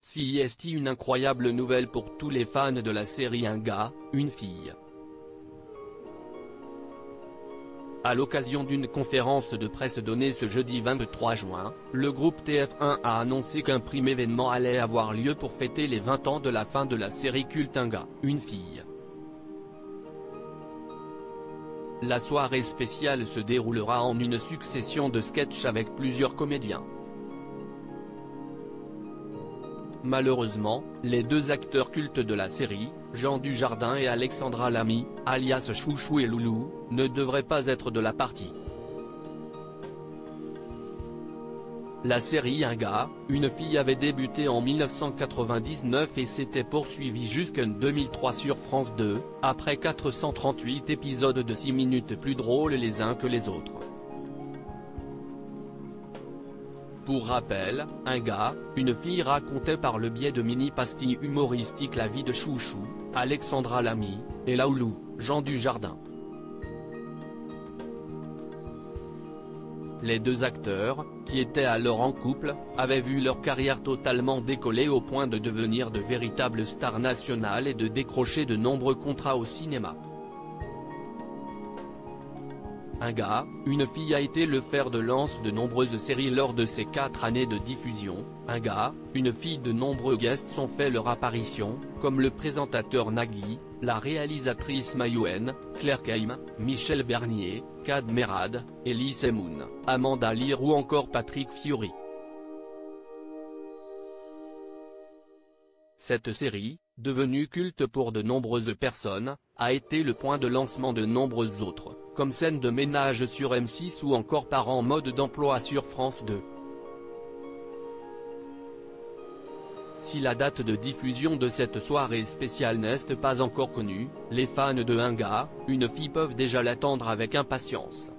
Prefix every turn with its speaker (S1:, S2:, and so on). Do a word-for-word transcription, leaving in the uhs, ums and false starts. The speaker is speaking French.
S1: C'est une incroyable nouvelle pour tous les fans de la série Un gars, une fille. À l'occasion d'une conférence de presse donnée ce jeudi vingt-trois juin, le groupe T F un a annoncé qu'un prime événement allait avoir lieu pour fêter les vingt ans de la fin de la série culte Un gars, une fille. La soirée spéciale se déroulera en une succession de sketchs avec plusieurs comédiens. Malheureusement, les deux acteurs cultes de la série, Jean Dujardin et Alexandra Lamy, alias Chouchou et Loulou, ne devraient pas être de la partie. La série Un gars, une fille avait débuté en mille neuf cent quatre-vingt-dix-neuf et s'était poursuivie jusqu'en deux mille trois sur France deux, après quatre cent trente-huit épisodes de six minutes plus drôles les uns que les autres. Pour rappel, Un gars, une fille racontait par le biais de mini-pastilles humoristiques la vie de Chouchou, Alexandra Lamy, et Loulou, Jean Dujardin. Les deux acteurs, qui étaient alors en couple, avaient vu leur carrière totalement décoller au point de devenir de véritables stars nationales et de décrocher de nombreux contrats au cinéma. Un gars, une fille a été le fer de lance de nombreuses séries lors de ces quatre années de diffusion. Un gars, une fille de nombreux guests sont fait leur apparition, comme le présentateur Nagui, la réalisatrice Mayouen, Claire Keim, Michel Bernier, Kad Merad, Elise Moon, Amanda Lear ou encore Patrick Fiori. Cette série, devenue culte pour de nombreuses personnes, a été le point de lancement de nombreuses autres, comme Scène de ménage sur M six ou encore Parents mode d'emploi sur France deux. Si la date de diffusion de cette soirée spéciale n'est pas encore connue, les fans de Un gars, une fille peuvent déjà l'attendre avec impatience.